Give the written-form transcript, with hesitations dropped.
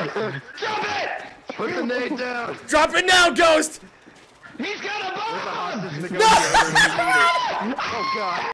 Drop it! Put the nade down. Drop it now, Ghost! He's got a bomb! No! Oh, God.